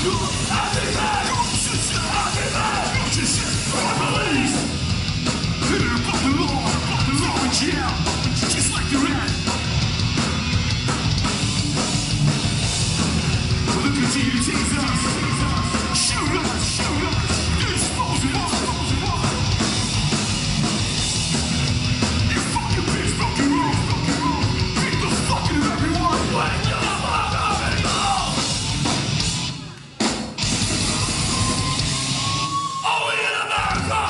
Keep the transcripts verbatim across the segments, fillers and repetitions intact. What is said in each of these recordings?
Just like the rat. Look at you, Jesus. Shoot us, shoot us. Dispose of us. You fucking bitch, fucking wrong. Beat the fucking of everyone. Wake the fuck up and go. Are we in America?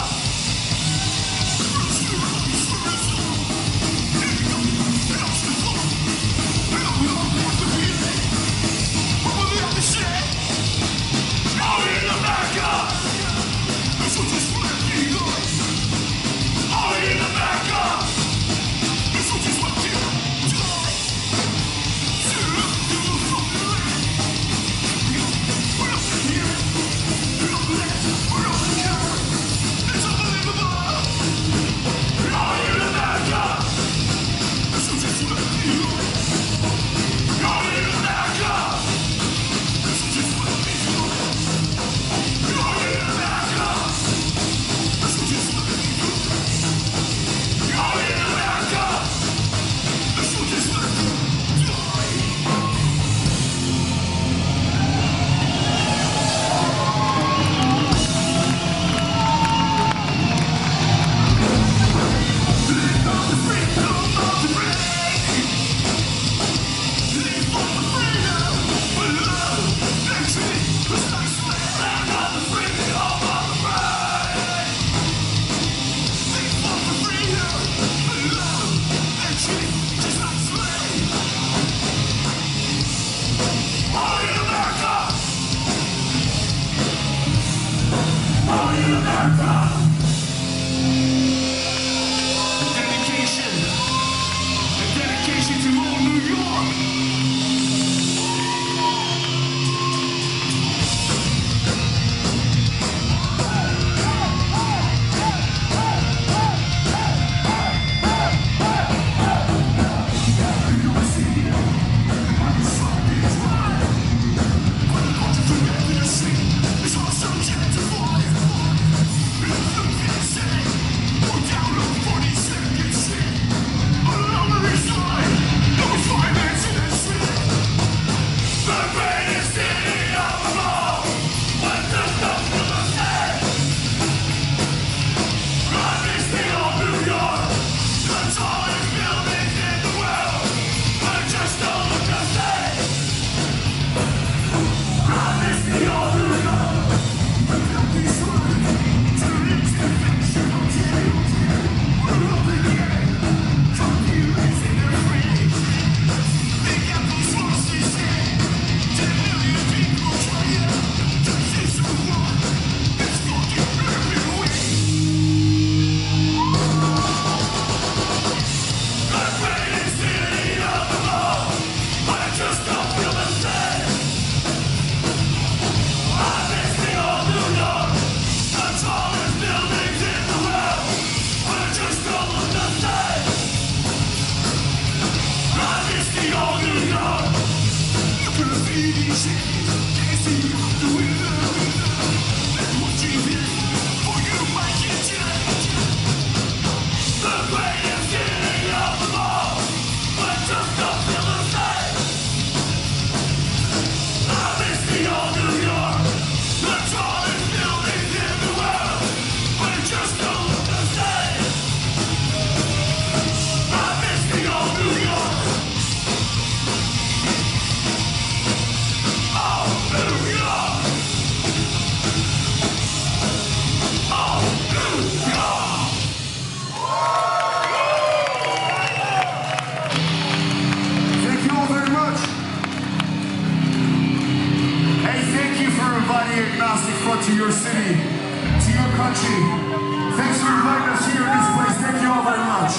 To your city, to your country. Thanks for inviting us here in this place. Thank you all very much.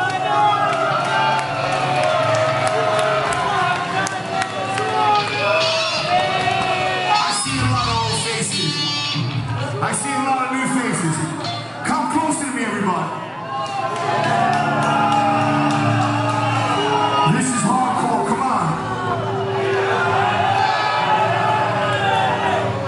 I see a lot of old faces. I see a lot of new faces. Come closer to me, everybody. This is hardcore. Come on.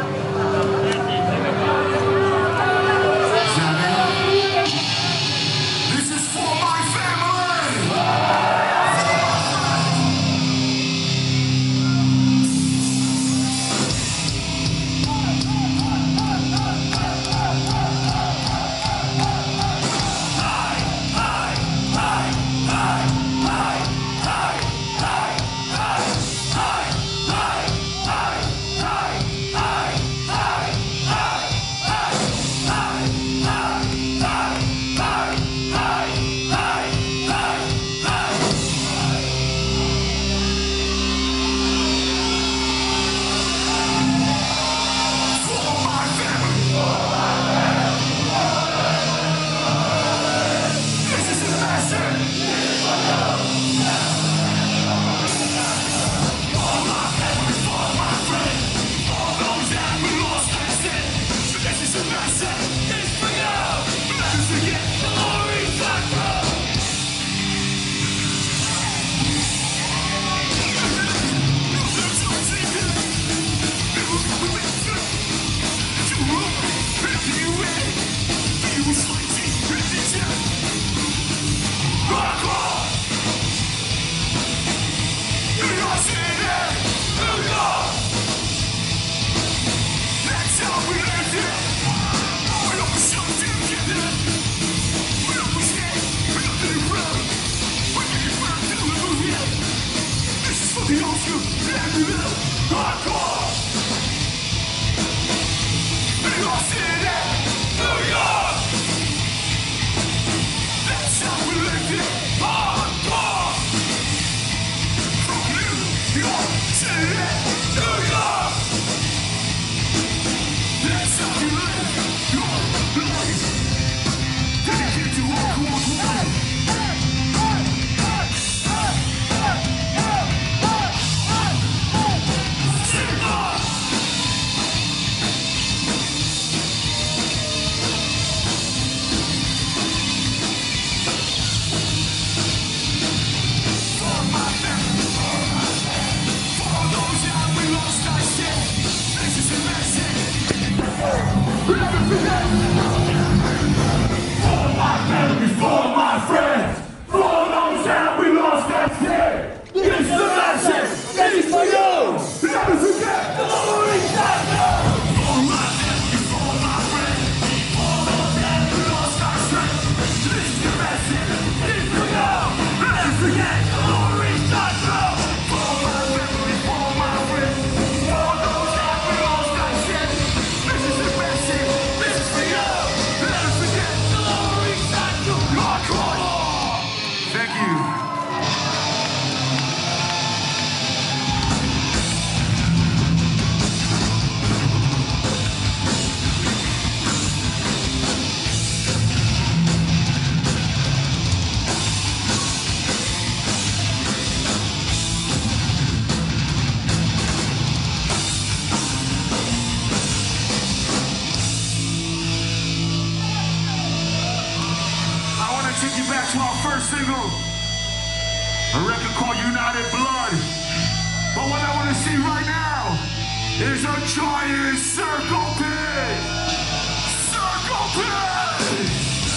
first single, a record called United Blood. But what I want to see right now is a giant circle pit. Circle pit.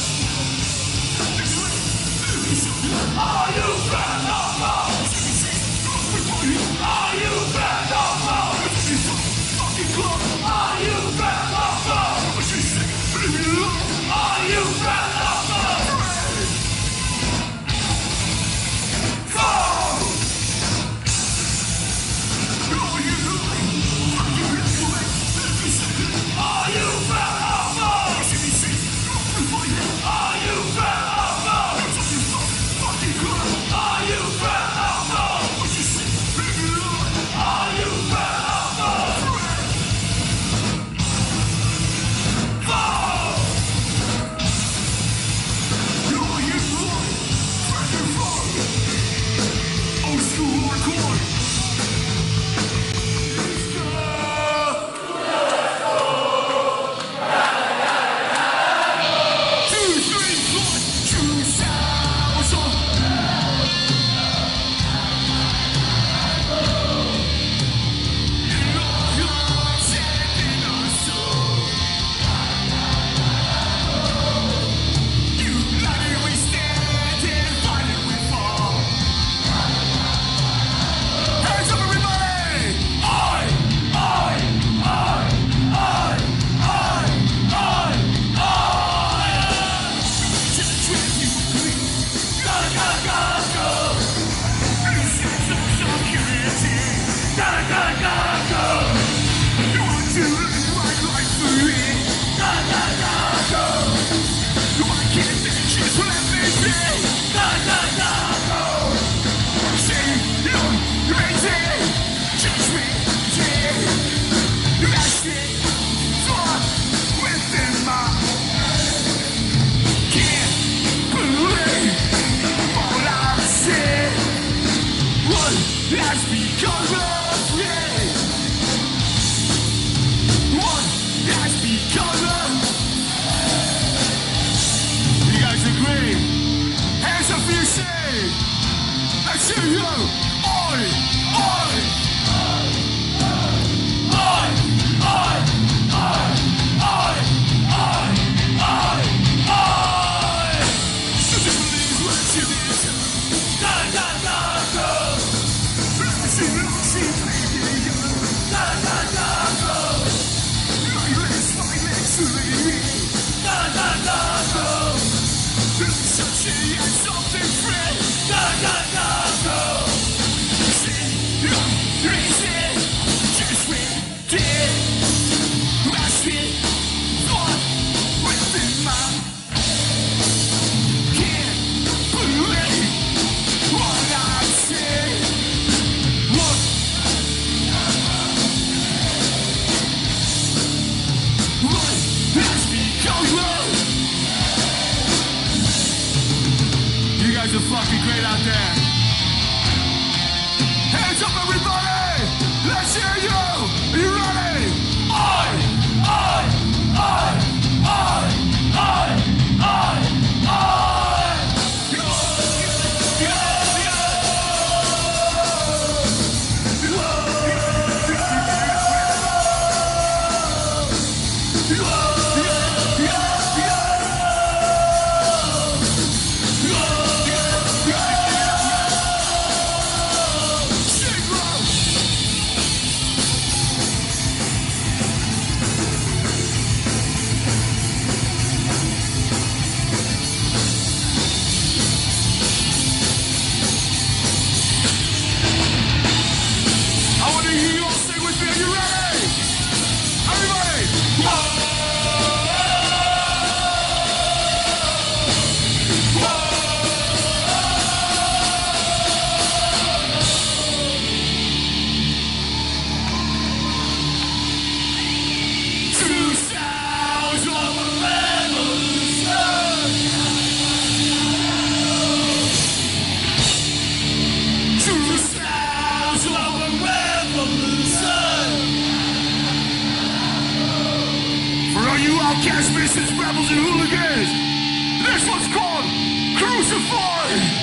Are you bad or not? Are you bad or not? Are you bad or not? Are you bad or not? Four. Are you bad or not? Are you bad or not? Are you bad or not? Are you bad or not? Four. Old school hardcore. Two, three, four, two thousand. United we stand and fighting we fall. Hands up, everybody! I, I, I, I, I, I, I. Gotta, gotta, gotta go. Gotta, gotta, gotta go. You want to live my life free. Gotta, gotta, gotta go. You want to get the chance for that baby. Gotta, gotta, gotta go. Say you're crazy. Just me, yeah. That's it. Thought within my can't believe all I said. What has become of me? What has become of? You guys agree? Hands up for your shade. I see you. Oi, oi. I, I, I, I, I, I, I. Nothing believes what you did. Gotta, gotta, gotta go. See, see, baby, you. Gotta, gotta, gotta go. My legs, my legs, baby. Gotta, gotta, gotta go. Such a and something fresh. Gotta, gotta, gotta go. See, you're crazy. Just wait, dead. Last it. Thought within my can't believe what I said. What? What has become of? You guys are fucking great out there. Hands up, everybody! Let's hear you! Are you ready? I, I, I, I, I, I, I. I want to hear you all sing with me. Are you ready? Everybody! Two sounds of a revolution. Two sounds of a revolution. For all you outcast misses, rebels, and hooligans, This one's called Crucified.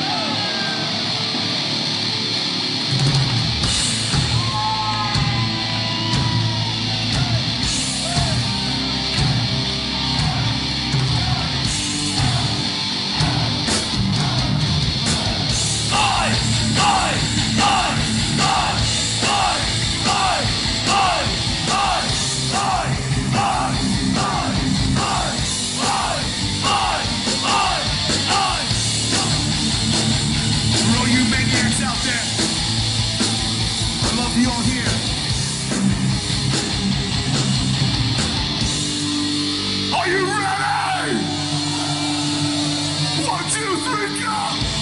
Are you ready? One, two, three, go!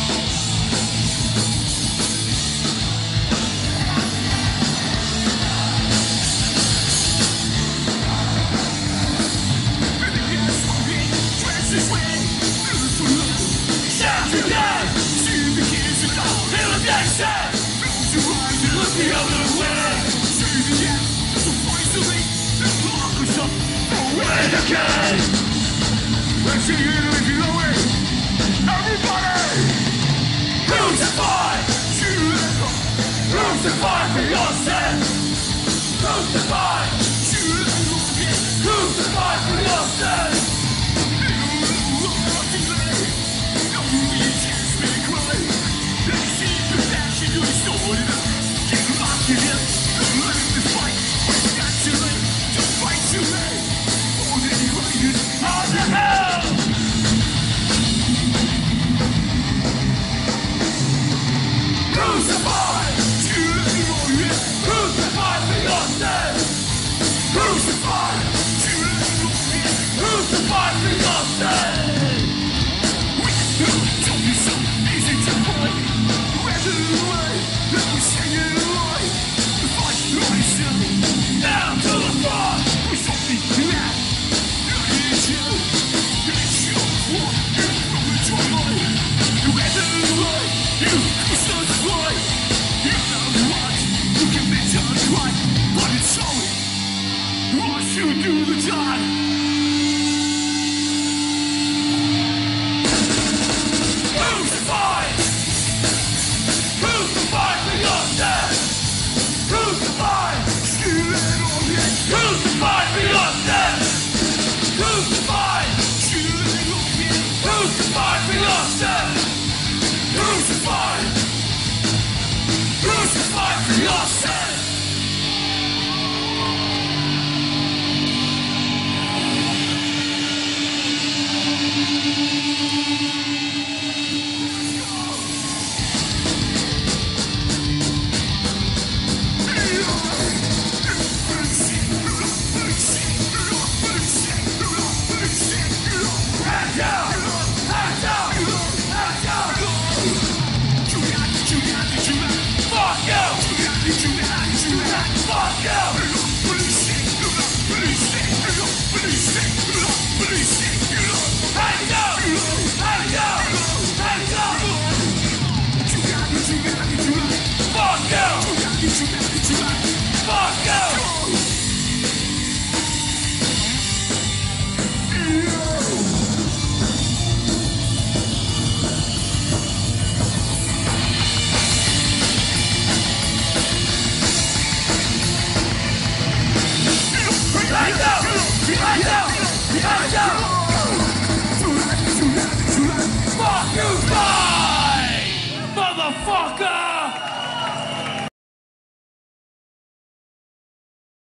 Shout today! See the kids and all in the nation! Close your eyes and look the other way! See the end, so poisonally, and lock us up for renegade! Let's see you if you know it! Everybody! Crucify! Crucify for your sins! Crucify! Crucify for your sins! You do the time.